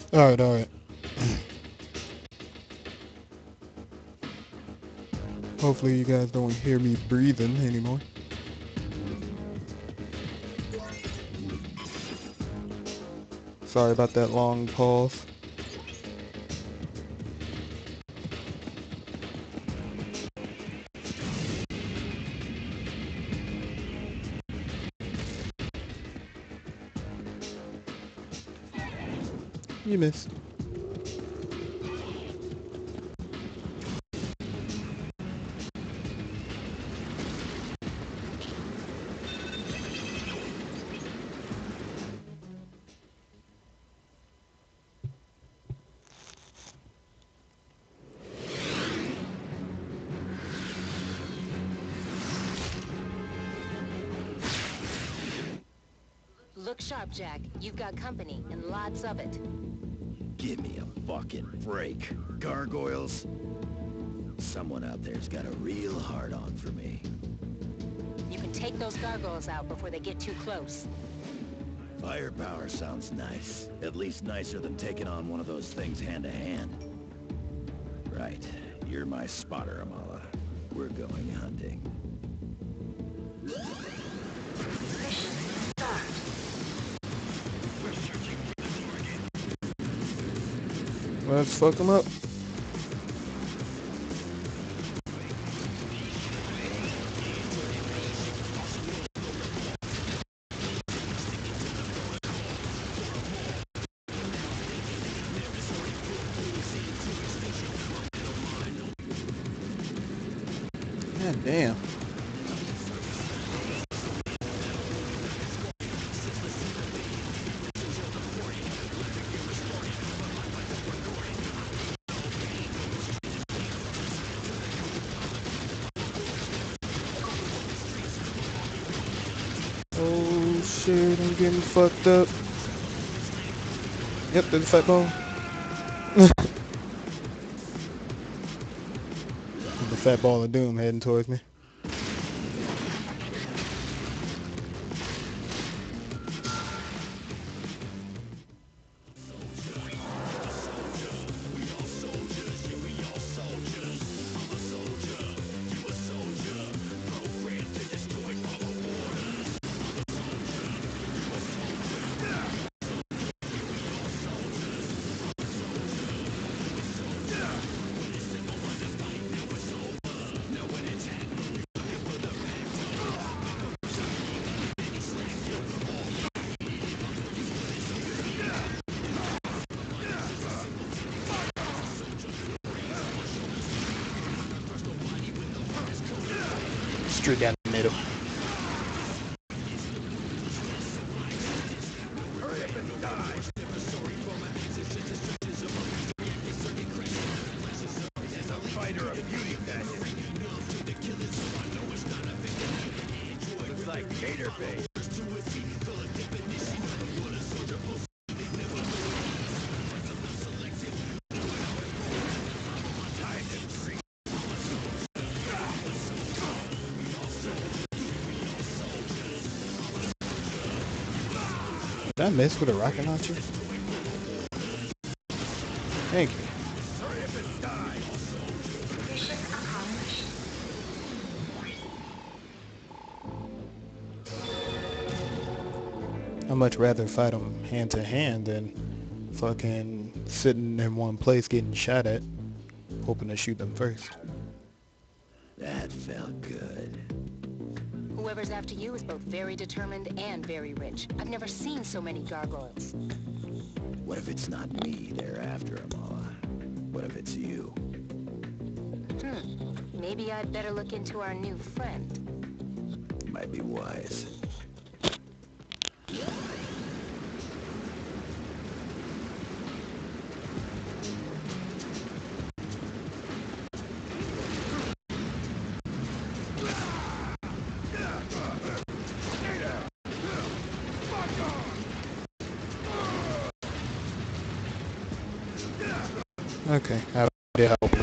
Alright, alright. Hopefully you guys don't hear me breathing anymore. Sorry about that long pause. You missed. Look sharp, Jack. You've got company, and lots of it. Give me a fucking break. Gargoyles? Someone out there's got a real hard-on for me. You can take those gargoyles out before they get too close. Firepower sounds nice. At least nicer than taking on one of those things hand-to-hand. Right. You're my spotter, Amala. We're going hunting. Let's fuck them up. God damn. Oh shit, I'm getting fucked up. Yep, there's a fat ball. The fat ball of doom heading towards me. Straight down the middle. Fighter of beauty pageant. Looks like gator bait. Did I miss with a rocket launcher? Thank you. I'd much rather fight them hand to hand than fucking sitting in one place getting shot at, hoping to shoot them first. That felt good. Whoever's after you is both very determined and very rich. I've never seen so many gargoyles. What if it's not me they're after, Amala? What if it's you? Maybe I'd better look into our new friend. Might be wise. Okay, I have no idea how.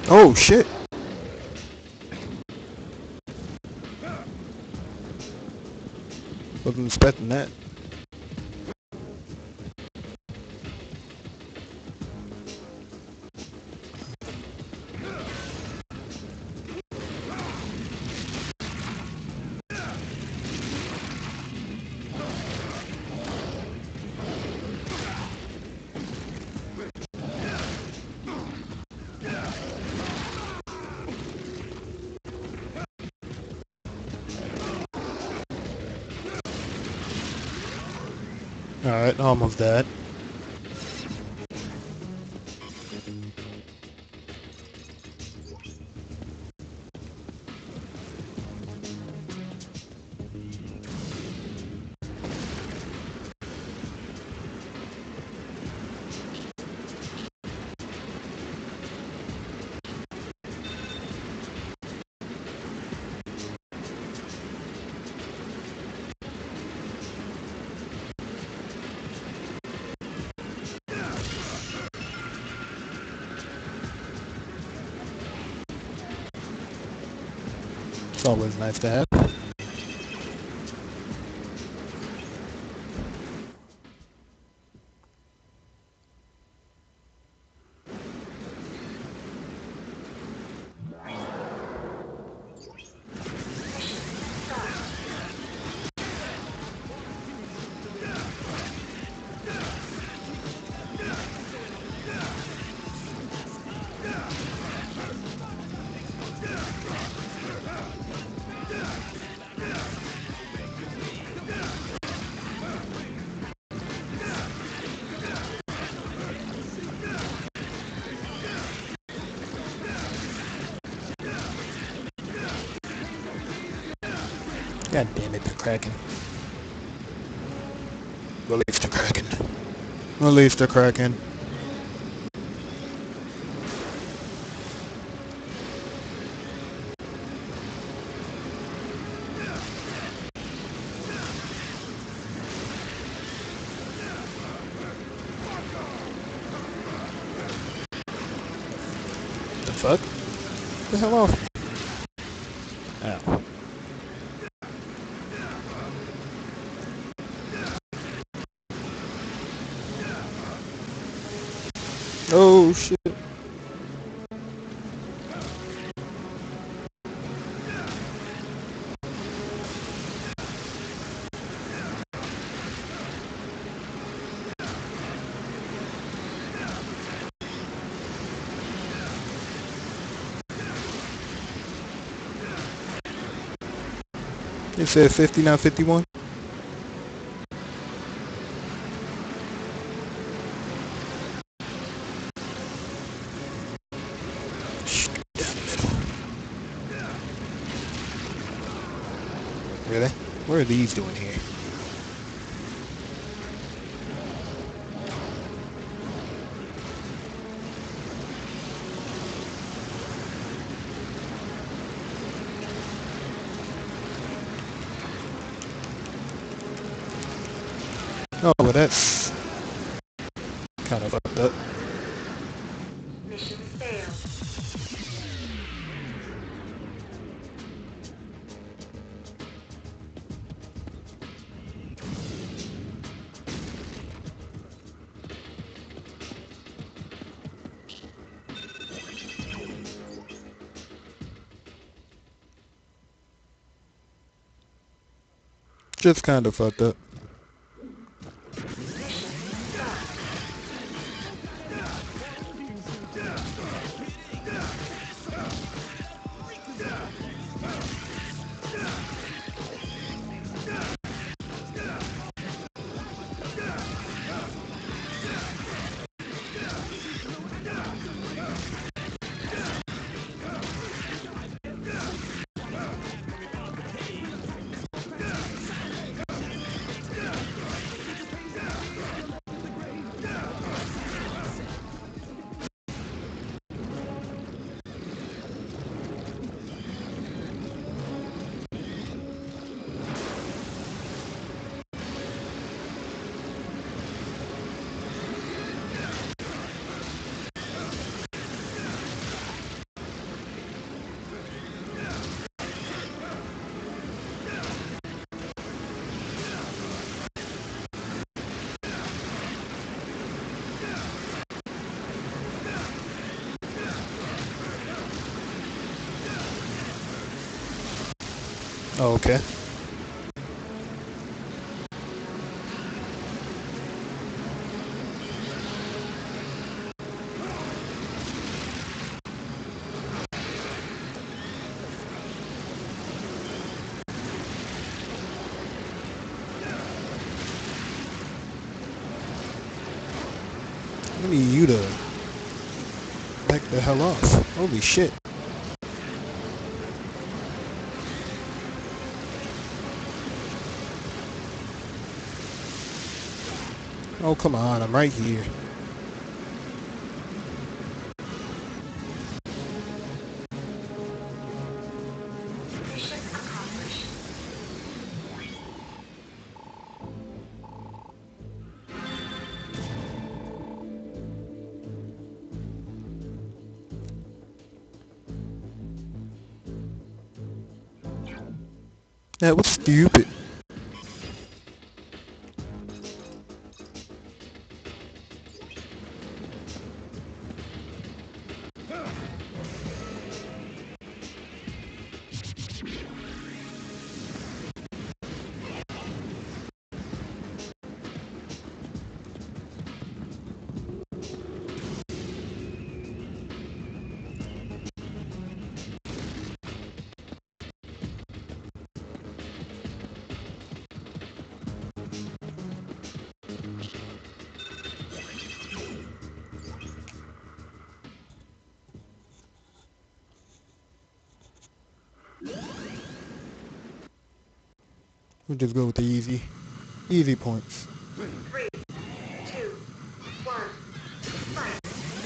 Oh shit! Wasn't expecting that. Alright, almost dead. It's always nice to have. God damn it, they're cracking. Release the Kraken. Release the Kraken. The fuck? Get the hell off. Ow. Oh shit. It said 50, not 51. Shh, down the middle. Really? What are these doing here? Oh, well that's kind of fucked up. Mission failed. Just kind of fucked up. Oh, okay. I need you to back the hell off. Holy shit. Oh, come on. I'm right here. That was stupid. We'll just go with the easy points. Three, two, one, fight.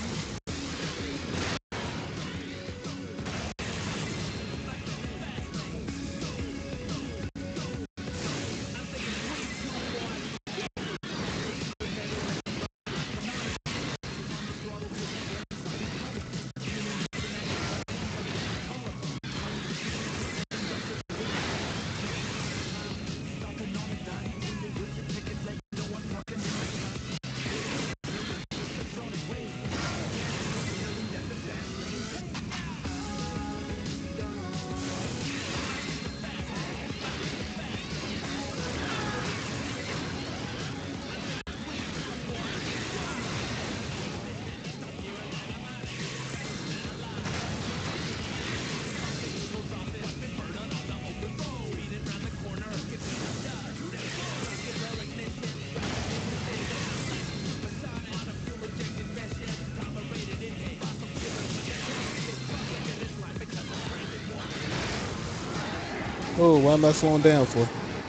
Oh, why am I slowing down for?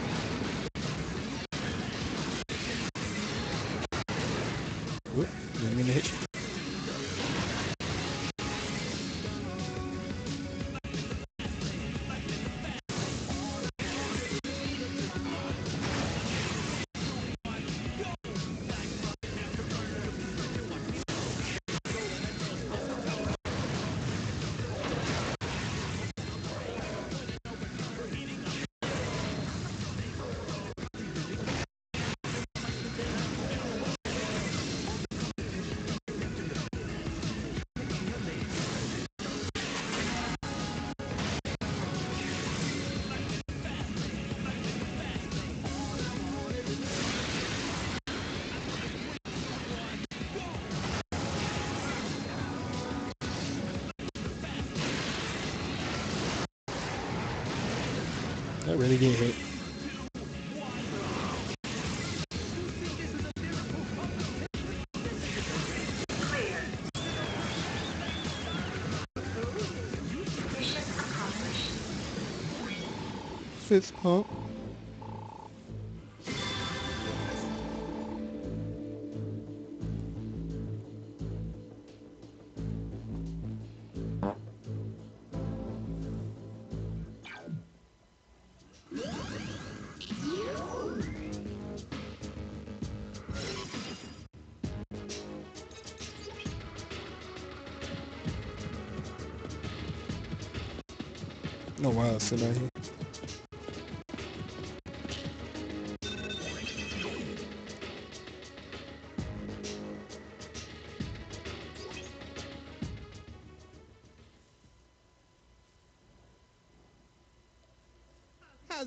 Whoop, didn't mean to hit you. That really get hit. Clear. Mission accomplished. Fist pump. Oh wow, sit out here.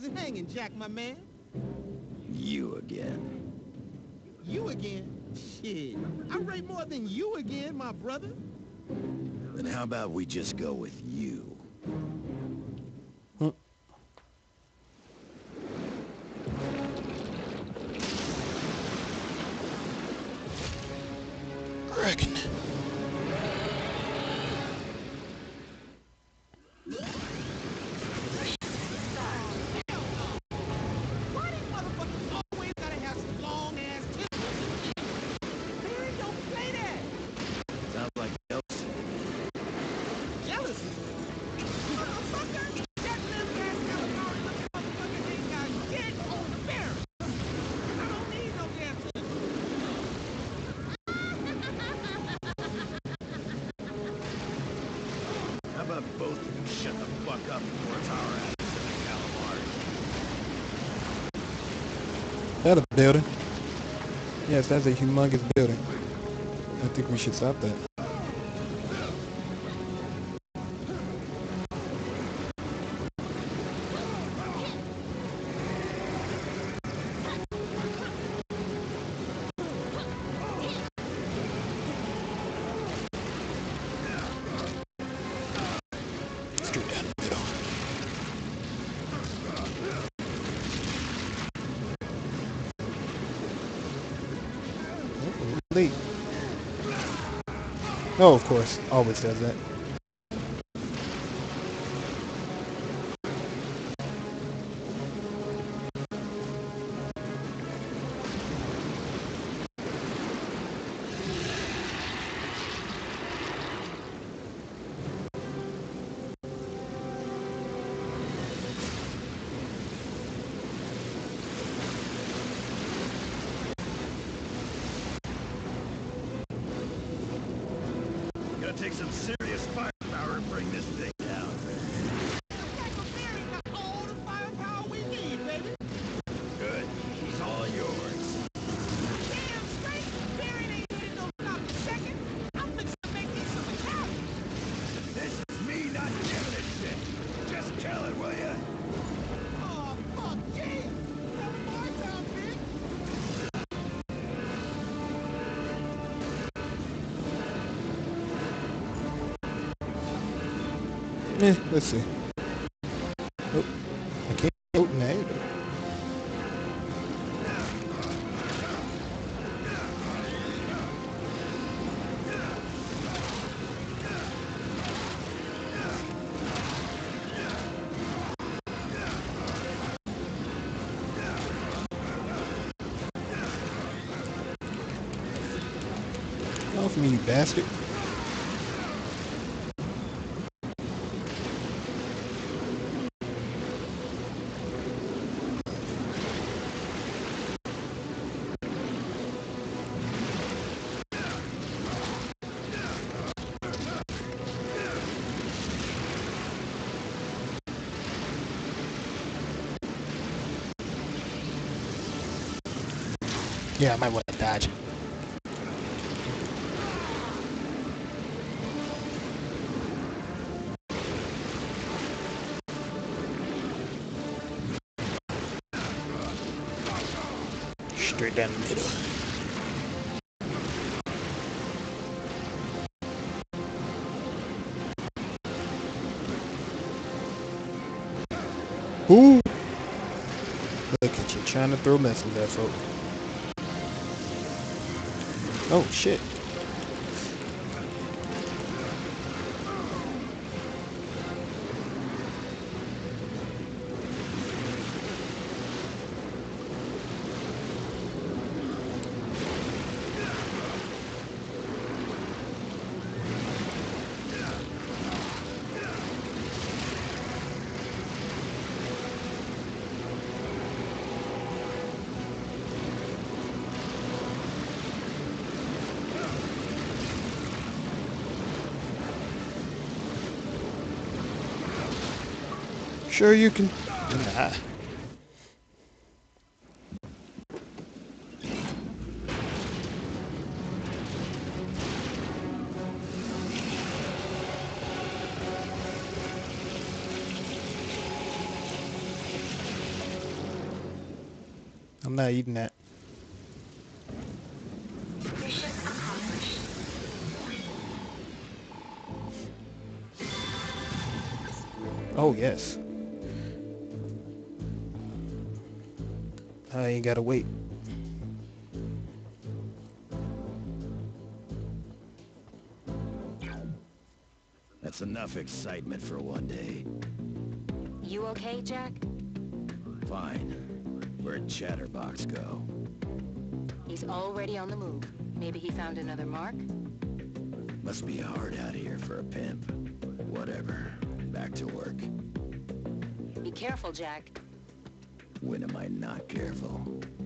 it hanging, Jack, my man? You again. You again? Shit, I rate more than you again, my brother. Then how about we just go with you? Reckon. Why these motherfuckers always gotta have some long-ass tentacles? Barry, don't play that. Sounds like jealousy. Jealousy? Motherfucker, that limp-ass calamari-looking motherfucker ain't got shit on Barry. I don't need no damn How about both of you shut the fuck up before it's our asses in the calamari? That a building? Yes, that's a humongous building. I think we should stop that. Straight down the middle. Oh, late. Oh, of course. Always does that. Gonna take some serious firepower to bring this thing down. Barry got all the firepower we need, baby. Good. He's all yours. Damn straight, Barry ain't hitting no stop a second. I'm fixing to make me some Italian. This is me not giving a shit. Just kill it, will ya? Oh, fuck yeah. Have more time, bitch. Let's see. Oh, I can't vote in that either. Get off me, you bastard. Yeah, I might want to dodge. Straight down the middle. Ooh! Look at you trying to throw missiles at folk. Oh shit. Sure you can. Nah. I'm not eating that. Mission accomplished. Oh, yes. I ain't gotta wait. That's enough excitement for one day. You okay, Jack? Fine. Where'd Chatterbox go? He's already on the move. Maybe he found another mark? Must be hard out here for a pimp. Whatever. Back to work. Be careful, Jack. When am I not careful?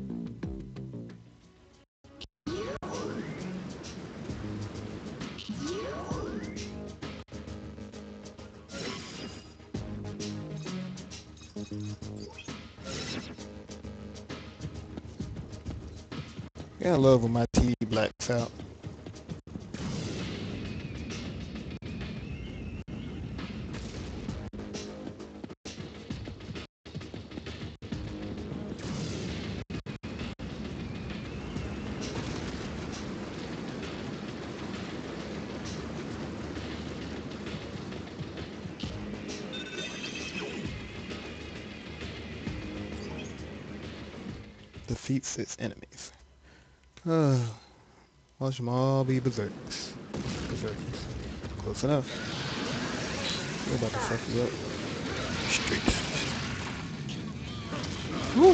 Yeah, I love when my TV blacks out. Defeats its enemies. Watch them all be berserks. Berserkers. Close enough. We're about to fuck you up. Straight. Woo!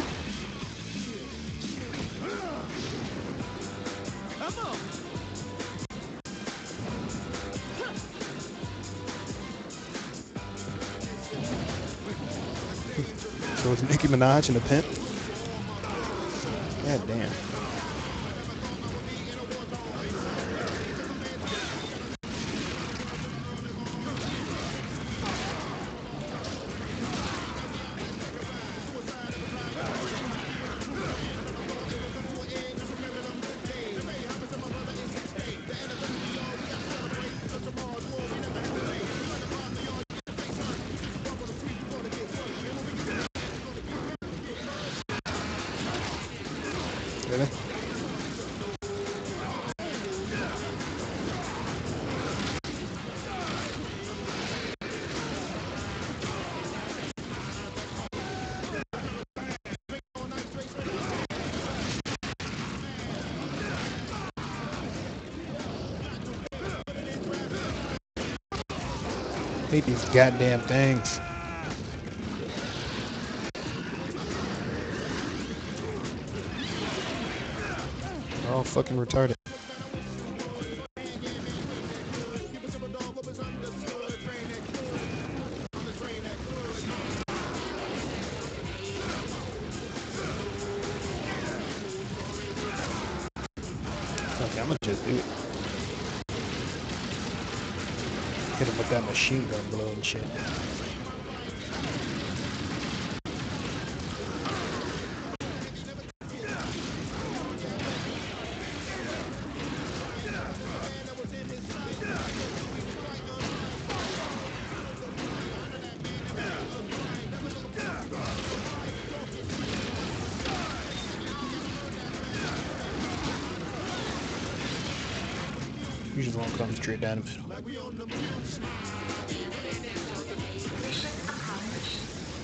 Come on. So it's Nicki Minaj and the pimp? God damn. Really? Hate these goddamn things. They're all fucking retarded. Okay, I'm gonna just do it. Hit him with that machine gun blow and shit. You just won't come straight down the middle. Mission accomplished.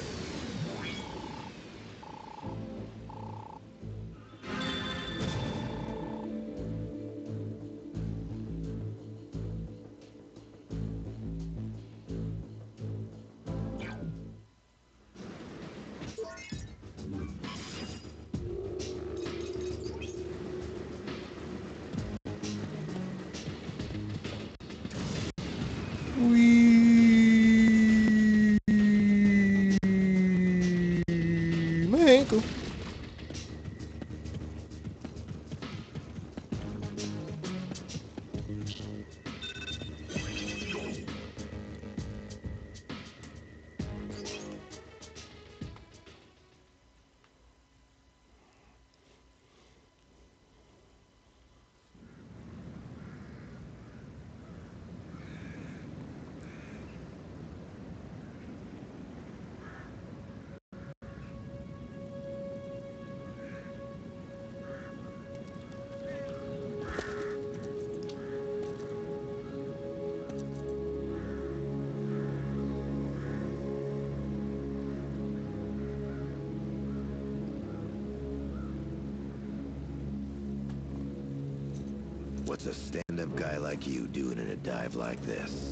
Wee. My ankle. What's a stand-up guy like you doing in a dive like this?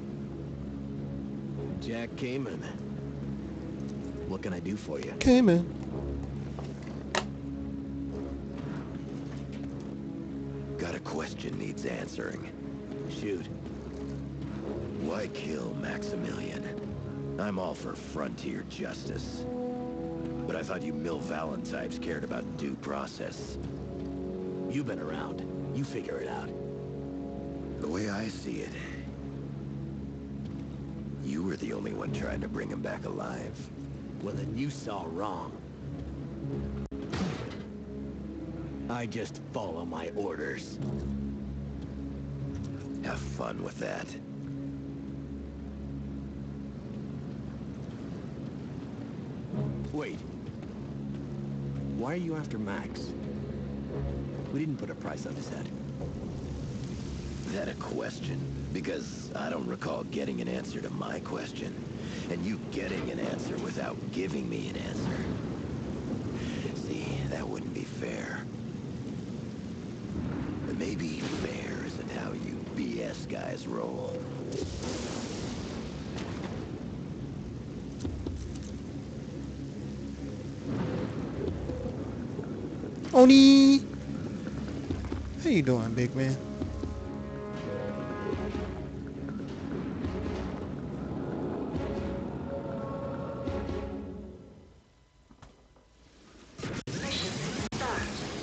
Jack Kamen. What can I do for you? Came in. Got a question needs answering. Shoot. Why kill Maximilian? I'm all for frontier justice. But I thought you Mill Valen types cared about due process. You've been around. You figure it out. The way I see it, you were the only one trying to bring him back alive. Well, then you saw wrong. I just follow my orders. Have fun with that. Wait. Why are you after Max? We didn't put a price on his head. That a question? Because I don't recall getting an answer to my question. And you getting an answer without giving me an answer. See, that wouldn't be fair. Maybe fair isn't how you BS guys roll. Oni! How you doing, big man? Mission start.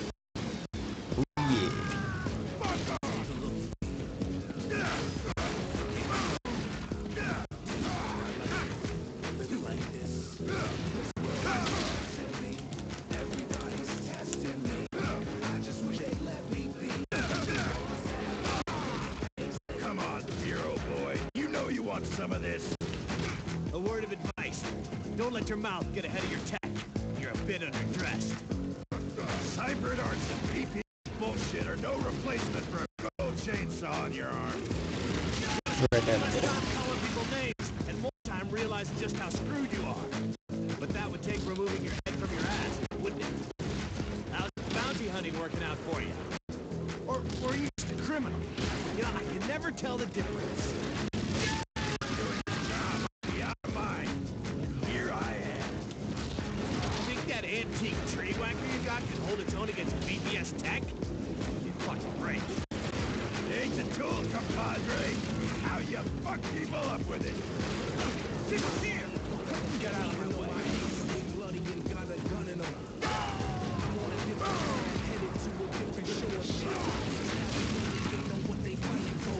Come on, hero boy. You know you want some of this. A word of advice. Don't let your mouth get ahead of your tech. You're a bit underdressed. Hybrid arts and PP bullshit are no replacement for a gold chainsaw on your arm. Right there. Stop calling people names and more time realizing just how screwed you are. But that would take removing your head from your ass, wouldn't it? How's bounty hunting working out for you? Or are you just a criminal? You know, I can never tell the difference. Be out of mind. Here I am. Think that antique tree whacker you got can hold its own against BBS tech? You fucking break. Ain't the tool, compadre. How you fuck people up with it. Disappear! Get out of my way. Bloody and got a gun in him. I'm on a different headed to a different shore. They know what they fighting for.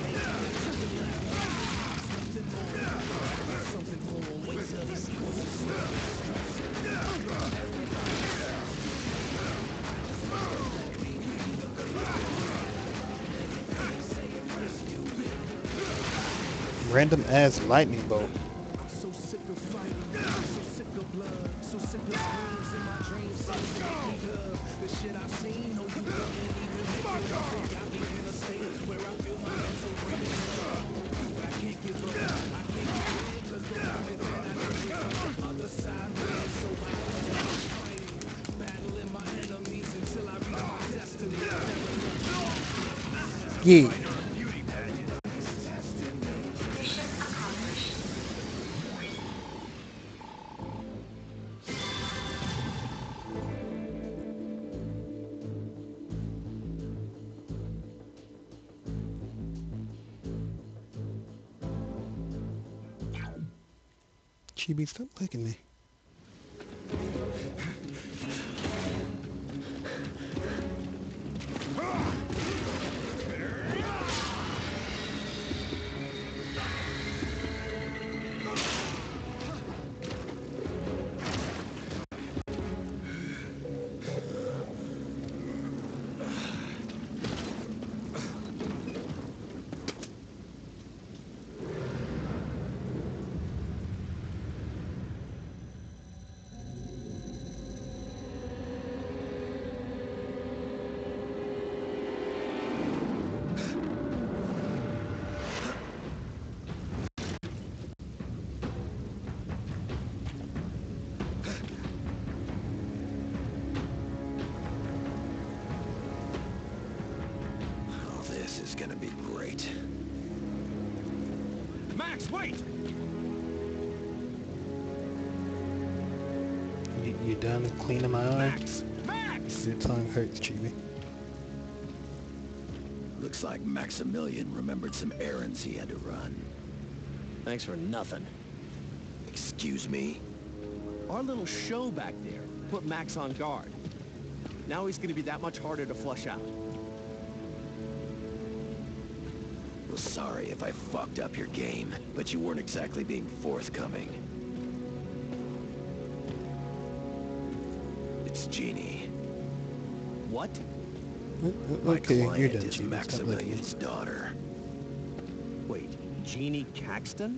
Something more. Something more. Wait till they see what's Random ass lightning bolt. I'm so sick of fighting, so sick of blood, so sick of screams in my dreams, so sick of love. The shit I've seen, no you couldn't even make it up. Got me in a state where I feel my mental breaking. But I can't give up, I can't give in, cause the moment that I get on the other side, man, so I am fighting, battling my enemies until I reach my destiny. Yeah. Mission accomplished. Chibi, stop licking me. gonna be great. Max, wait! You done cleaning my eye? Max! Max! Your tongue hurts, Chibi. Looks like Maximilian remembered some errands he had to run. Thanks for nothing. Excuse me? Our little show back there put Max on guard. Now he's gonna be that much harder to flush out. Well, sorry if I fucked up your game, but you weren't exactly being forthcoming. It's Jeannie. What? My Okay, you're client done, is Chibi. Stop looking at me. Maximilian's daughter. Wait, Jeannie Caxton?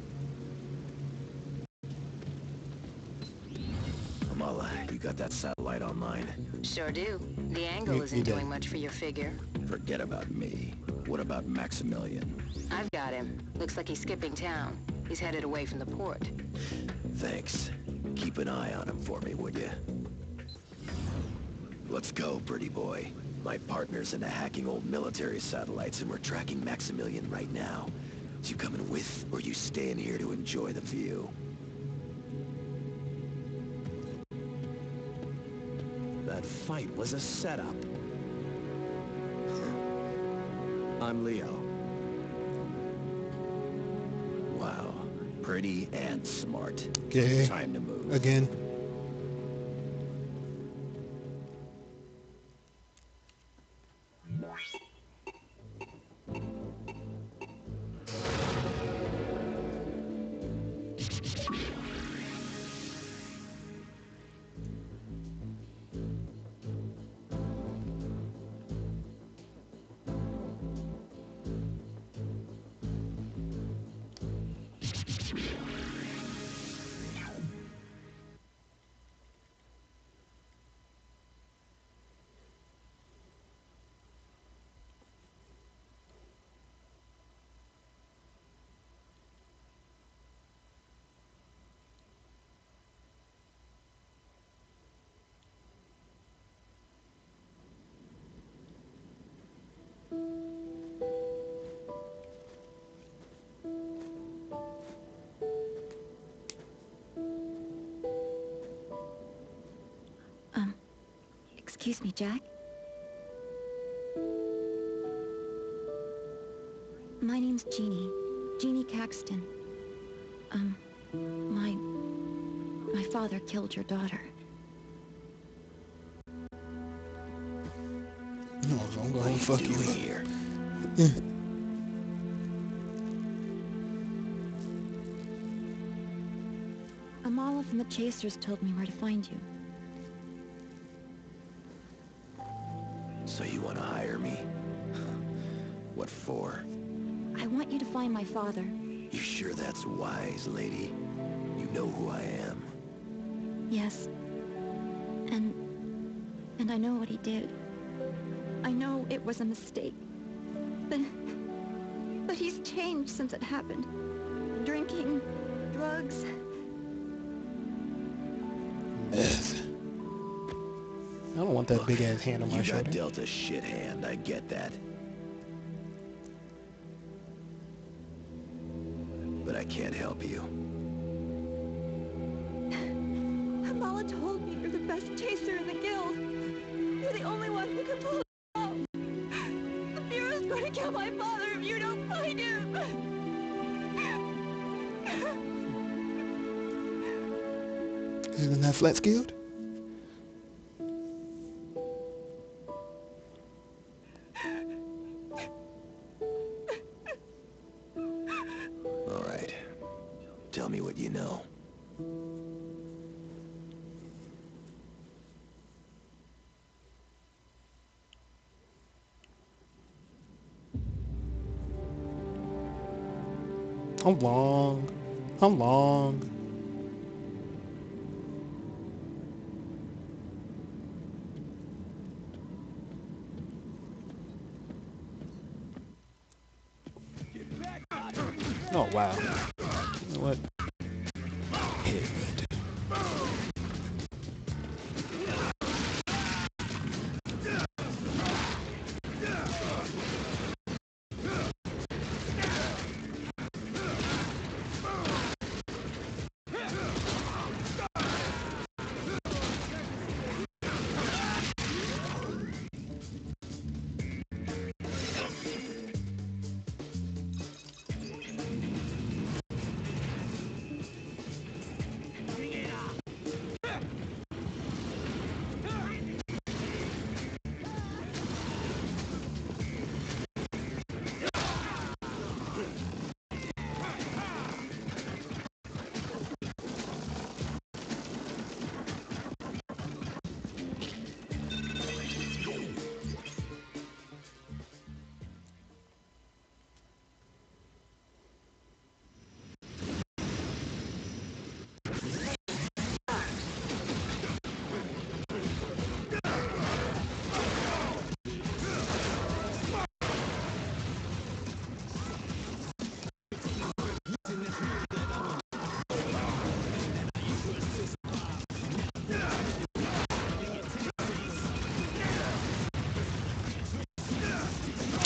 Amala, you got that satellite online? Sure do. The angle You isn't did. doing much for your figure. Forget about me. What about Maximilian? I've got him. Looks like he's skipping town. He's headed away from the port. Thanks. Keep an eye on him for me, would you? Let's go, pretty boy. My partner's into hacking old military satellites, and we're tracking Maximilian right now. You coming with, or you staying here to enjoy the view? That fight was a setup. I'm Leo. Wow. Pretty and smart. Okay. Time to move. Again. Excuse me, Jack? My name's Jeannie. Jeannie Caxton. My father killed your daughter. No, I'm going to fuck you doing up. here? Amala from the Chasers told me where to find you. So you want to hire me? What for? I want you to find my father. You sure that's wise, lady? You know who I am. Yes. And I know what he did. I know it was a mistake. But he's changed since it happened. Drinking, drugs. Meth. I don't want that Look, big ass hand on my you shoulder. got dealt a shit hand, I get that. But I can't help you. Amala told me you're the best chaser in the guild. You're the only one who can pull it off. The Bureau's going to kill my father if you don't find him. Isn't that flat skilled? All right. Tell me what you know. How long? How long? Oh wow. You know what? Hit.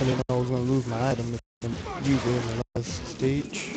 I didn't know I was gonna lose my item and use it in the last stage.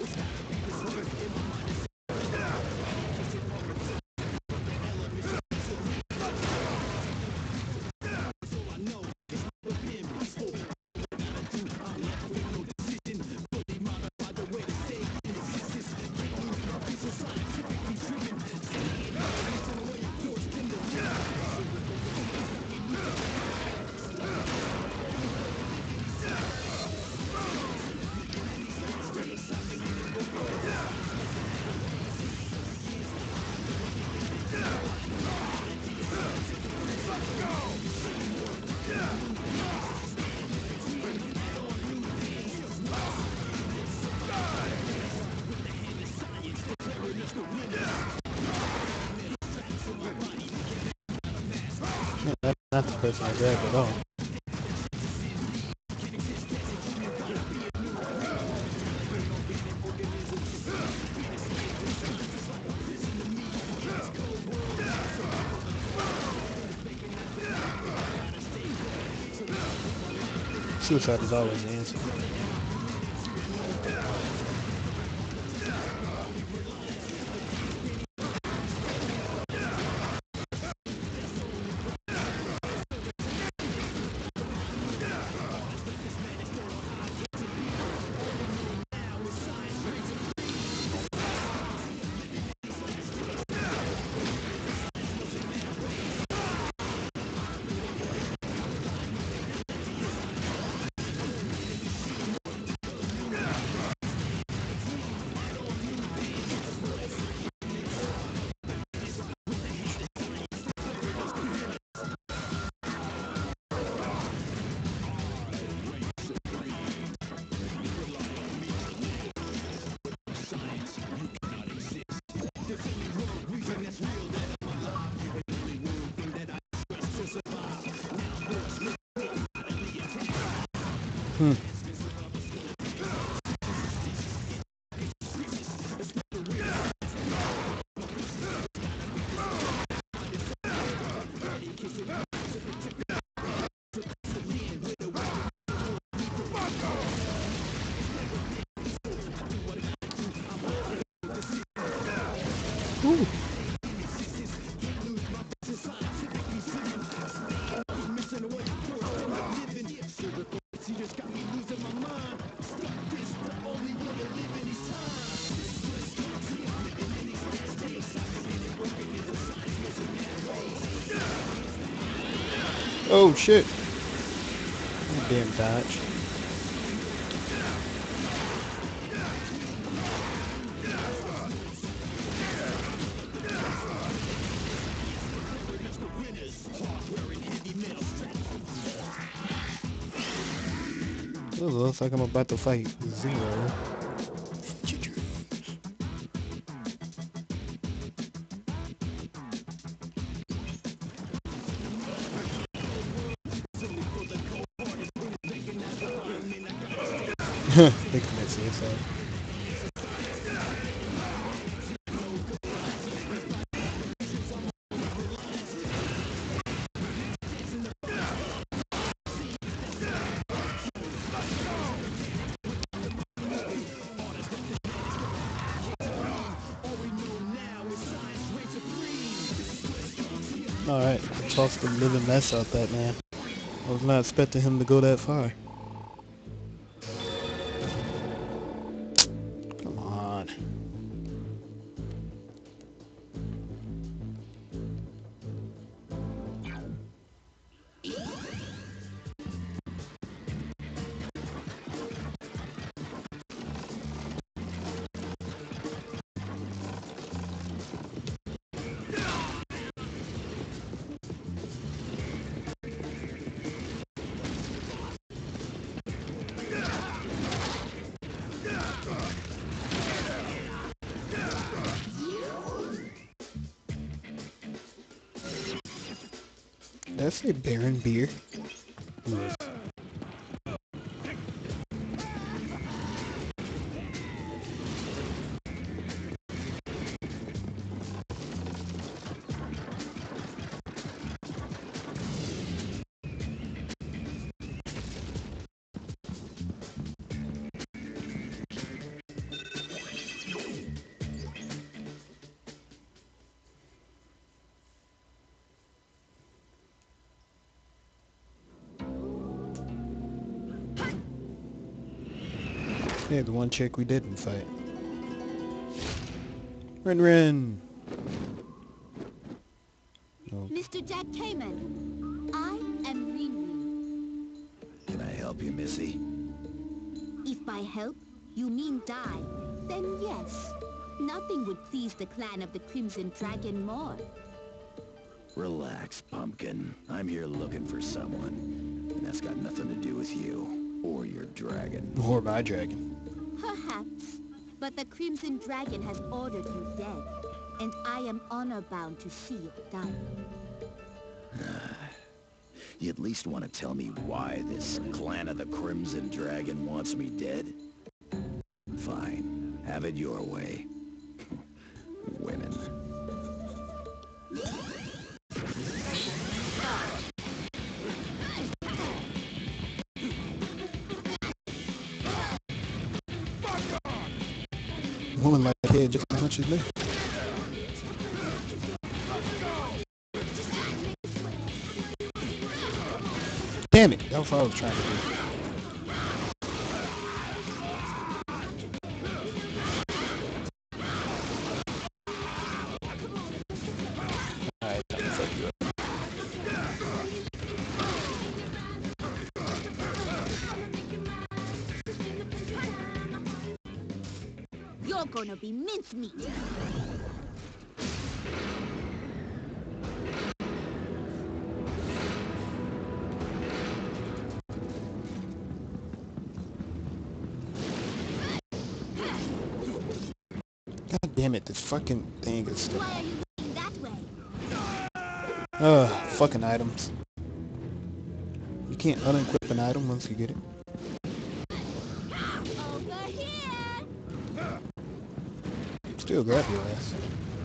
Yeah, that's not the person I grabbed at all. Suicide is always the answer. Ooh. Oh shit. Damn dodge. It looks like I'm about to fight Zero. They commit suicide. Alright, toss the living mess out that man. I was not expecting him to go that far. Come on. Did I say Baron Beer? Yeah, the one chick we didn't fight. Ren. Oh, Mr. Jack Kamen, I am Rin. Can I help you, Missy? If by help you mean die, then yes. Nothing would please the clan of the Crimson Dragon more. Relax, Pumpkin. I'm here looking for someone. And that's got nothing to do with you. Or your dragon. or my dragon. Perhaps. But the Crimson Dragon has ordered you dead. And I am honor-bound to see it done. You at least want to tell me why this clan of the Crimson Dragon wants me dead? Fine. Have it your way. Women. Woman like head just as much as me. Damn it, that's what I was trying to do. Alright, time to fuck you up. You're gonna be mincemeat. God damn it, this fucking thing is stuck. Why are you looking that way? Fucking items. You can't unequip an item once you get it. Over here! Still grab your ass.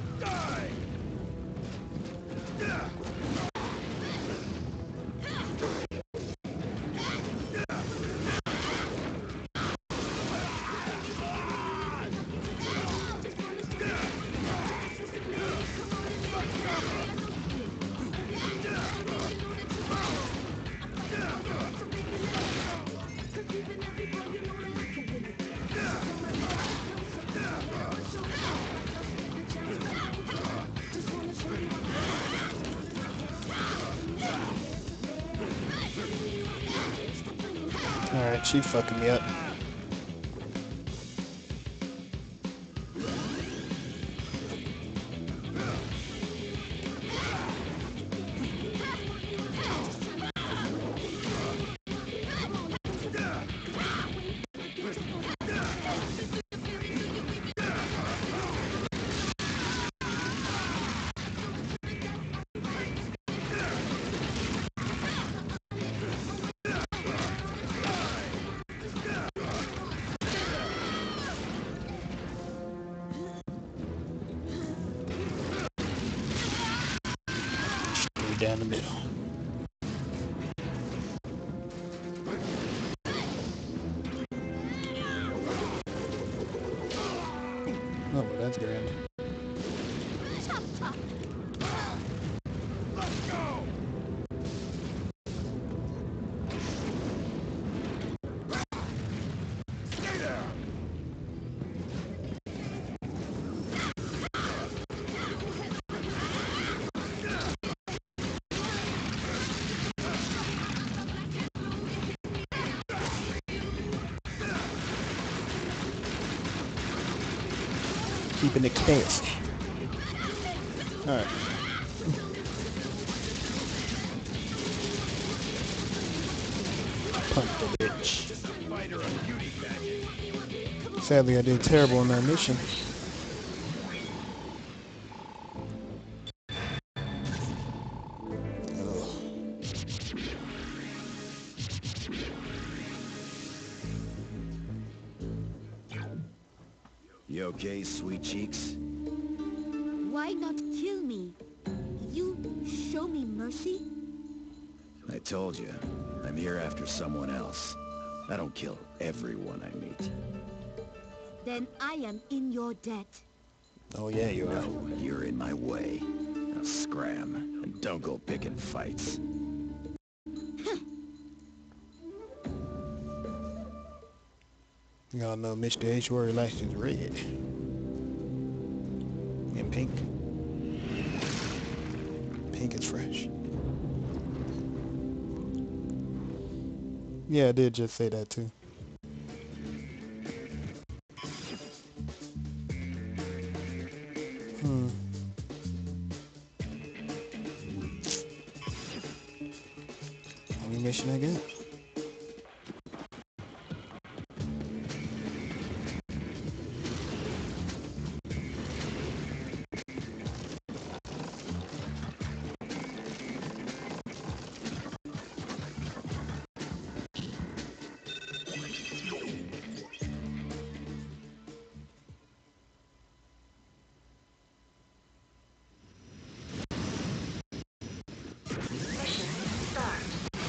Alright, she fucking me up. Straight down the middle. Oh, well, that's grand. Chop chop! Keeping it classy. Alright. Punk the bitch. Sadly, I did terrible on that mission. Ugh. You okay, sweet cheeks? Why not kill me? You show me mercy? I told you, I'm here after someone else. I don't kill everyone I meet. Then I am in your debt. Oh yeah, you are. No, you're in my way. Now scram, and don't go picking fights. Y'all know Mr. H. likes his red and pink. Pink is fresh. Yeah, I did just say that too. Only mission I got. Mission start.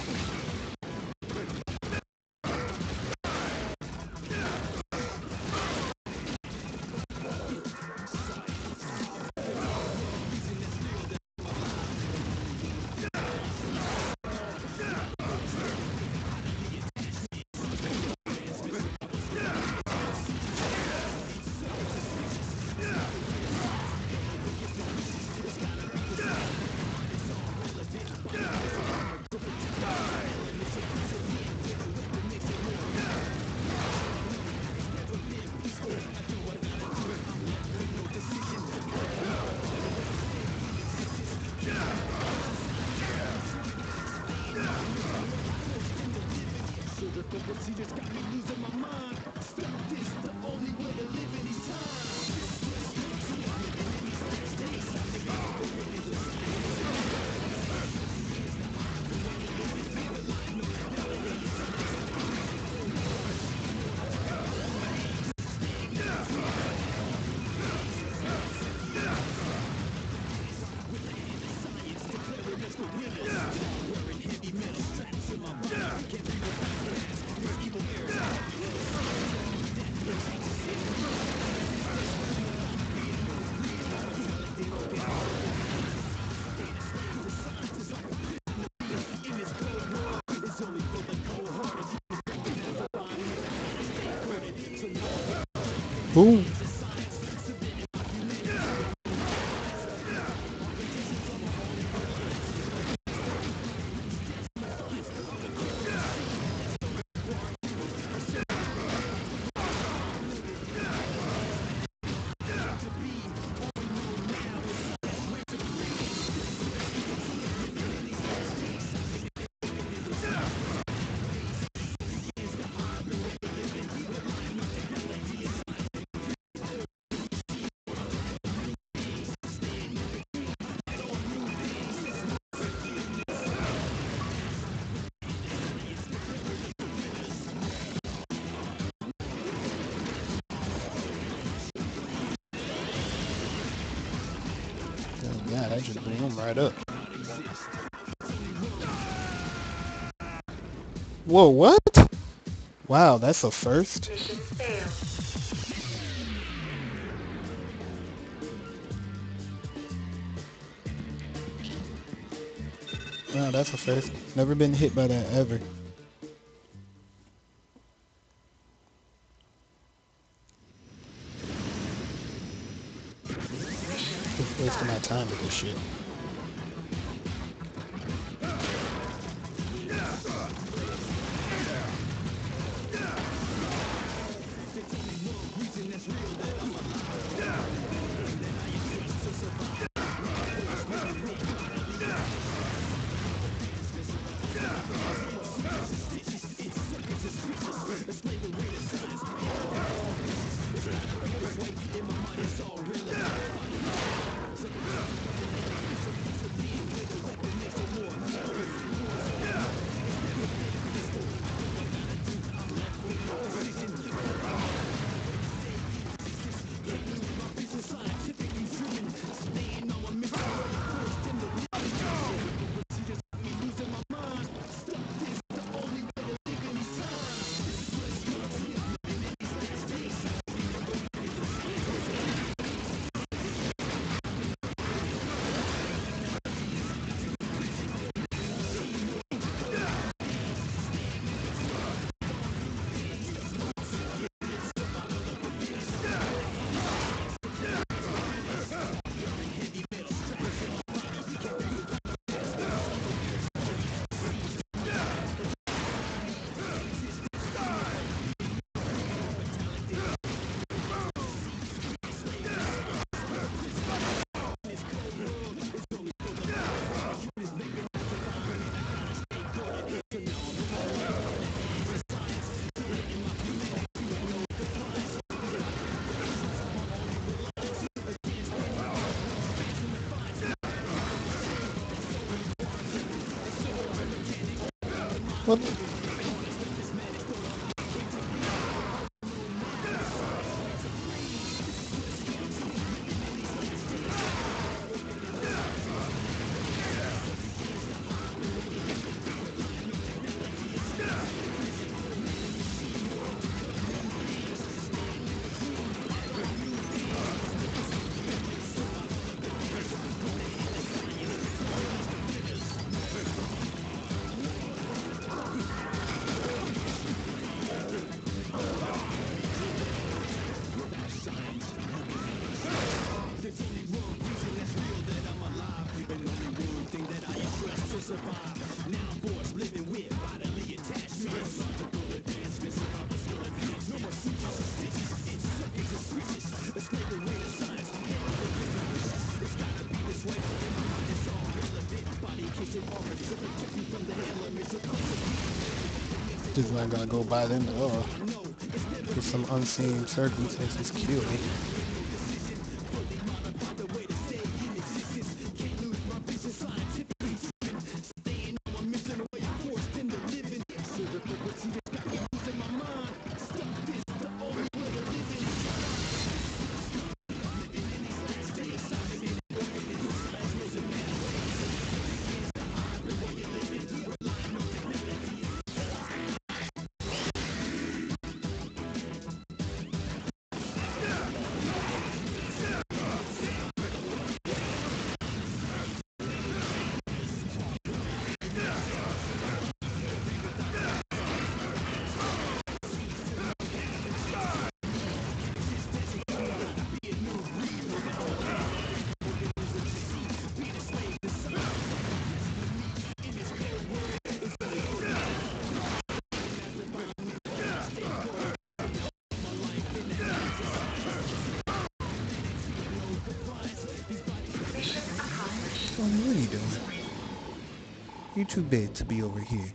Ooh. Oh, God, I just bring him right up. Whoa, what? Wow, that's a first. Mission failed. Wow, that's a first. Never been hit by that ever. Just wasting my time with this shit. What? Just not gonna go by them for some unseen circumstances kill me. What are you doing? You're too big to be over here.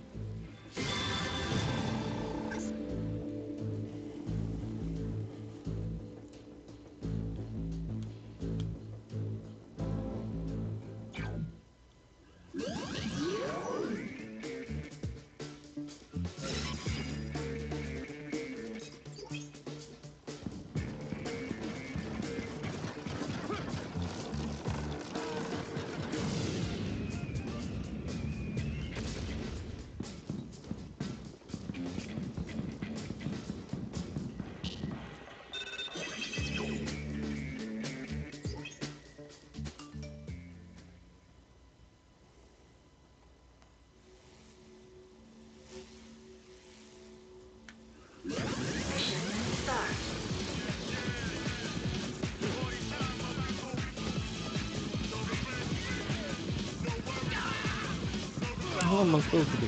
What am I supposed to do?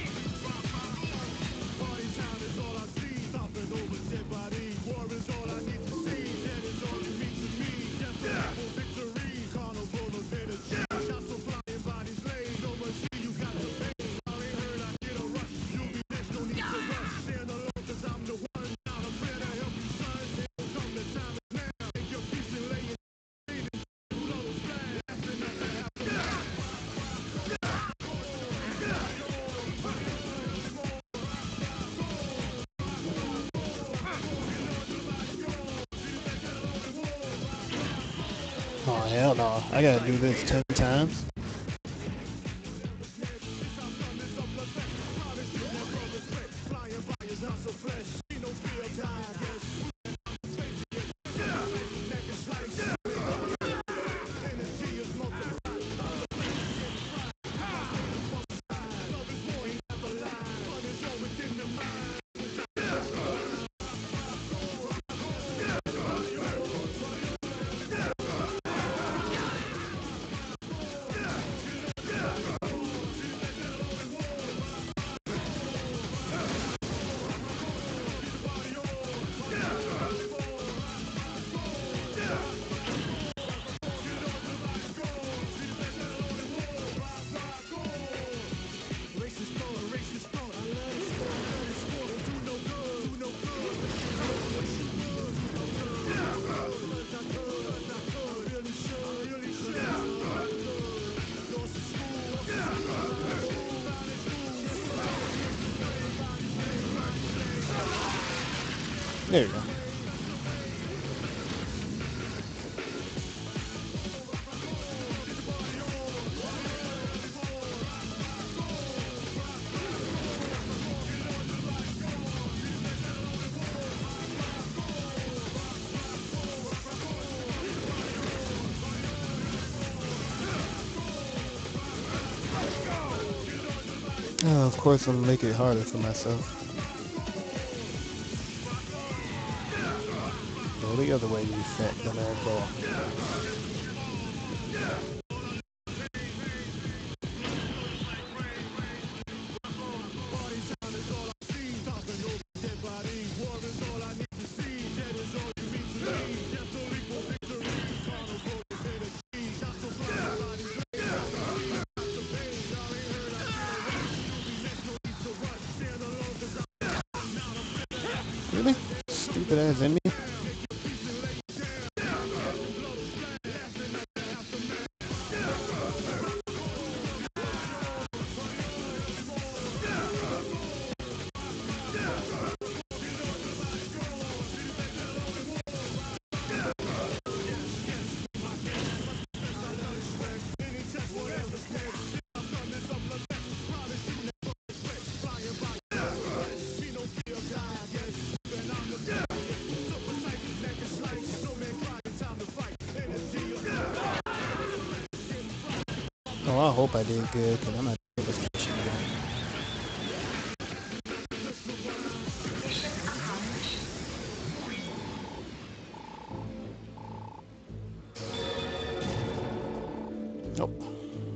Oh hell no! I gotta do this 10 times. There you go. Of course, I'm gonna make it harder for myself. Go the other way, you fat dumbass ball. Really? Stupid ass enemy. Oh, I hope I did good, because I'm not doing this shit again. Mission accomplished. Nope.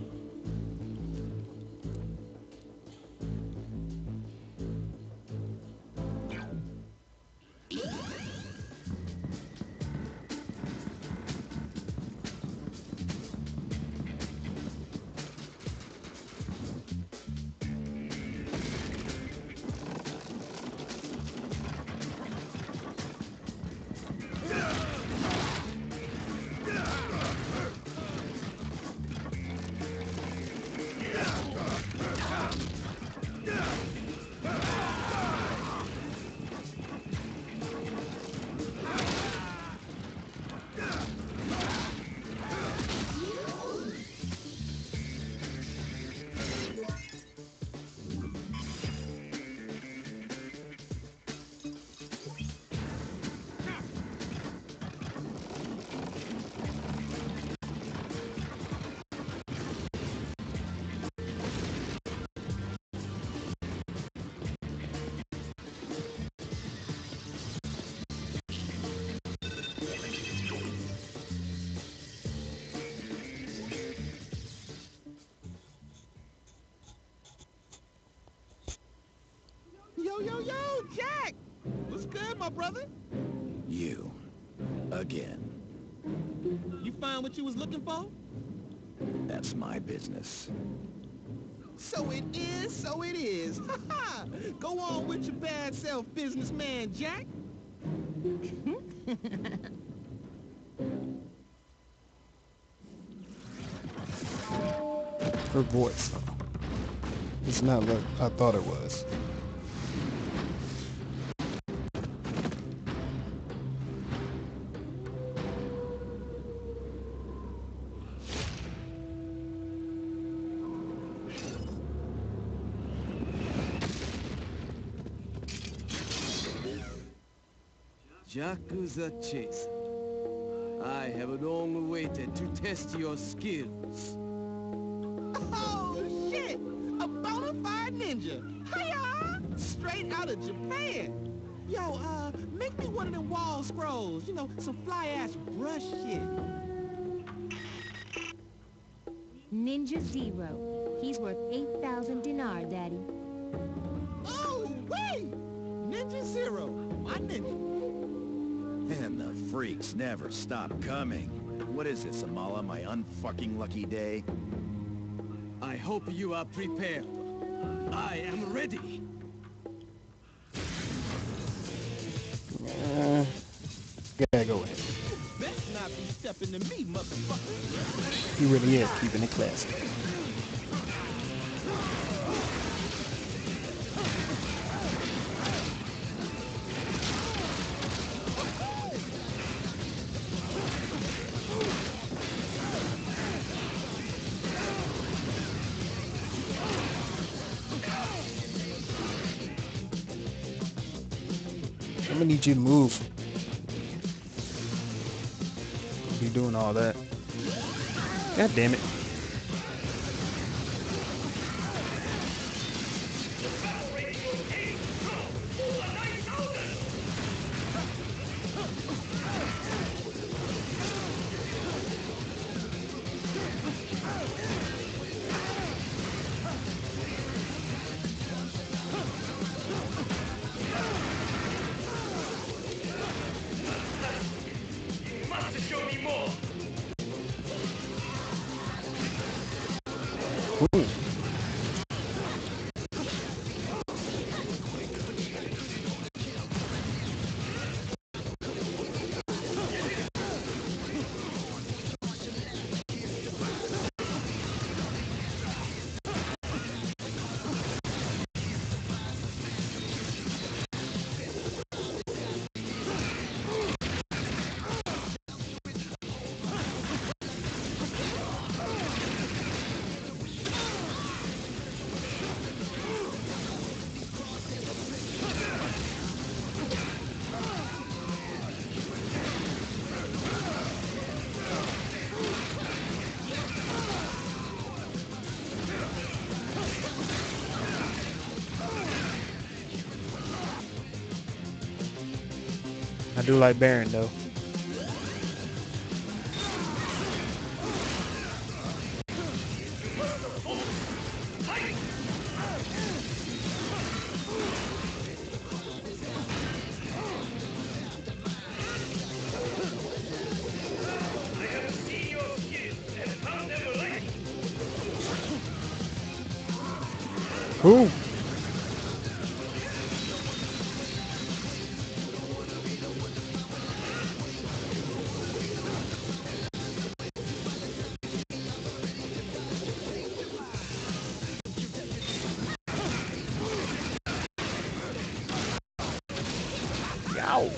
Yo, Jack! What's good, my brother? You. Again. You find what you was looking for? That's my business. So it is, so it is. Ha ha! Go on with your bad self, businessman Jack. Her voice. It's not what I thought it was. Yakuza Chaser. I have long waited to test your skills. Oh, shit! A bona fide ninja! Hiya! Straight out of Japan! Yo, make me one of them wall scrolls. You know, some fly-ass brush shit. Ninja Zero. He's worth 8,000 dinar, Daddy. Oh, wait! Ninja Zero, my ninja. And the freaks never stop coming. What is this, Amala, my unfucking lucky day? I hope you are prepared. I am ready. Gotta go in. Best not be stepping to me, motherfucker. He really is keeping it classy. I'm gonna need you to move. Be doing all that. God damn it. Ooh. I do like Baron though. Ooh. Yow.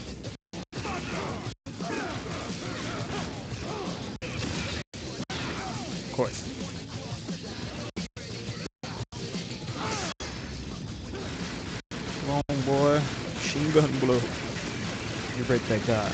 Of course. Come on, boy. Machine gun blow. You break that guard.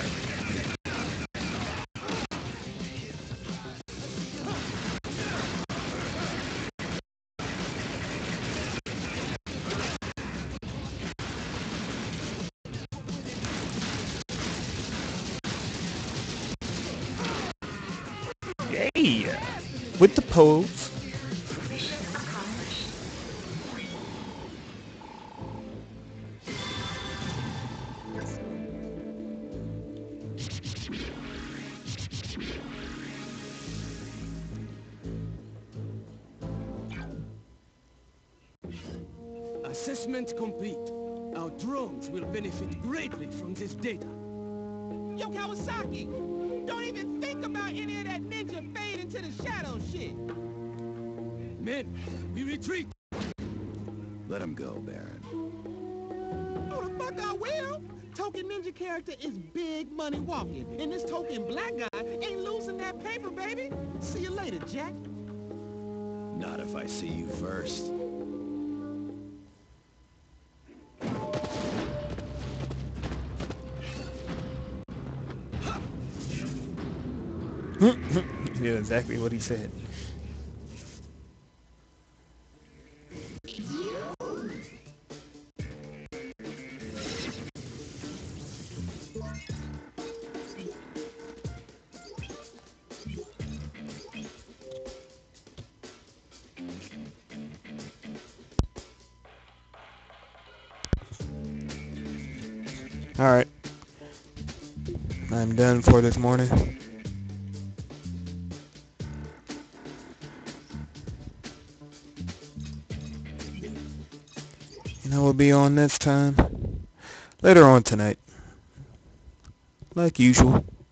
Yeah. With the pose. Mission accomplished. Assessment complete. Our drones will benefit greatly from this data. Yo, Kawasaki, don't even think about any of that ninja fade into the shadow shit. Men, we retreat. Let him go, Baron. Oh, the fuck I will. Token ninja character is big money walking, and this token black guy ain't losing that paper, baby. See you later, Jack. Not if I see you first. Yeah, exactly what he said. Alright. I'm done for this morning. And I will be on next time. Later on tonight. Like usual.